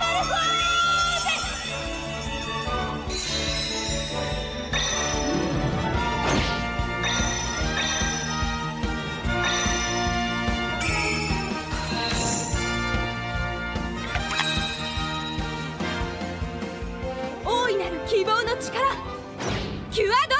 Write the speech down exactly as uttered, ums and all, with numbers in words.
大いなる希望の力キュアド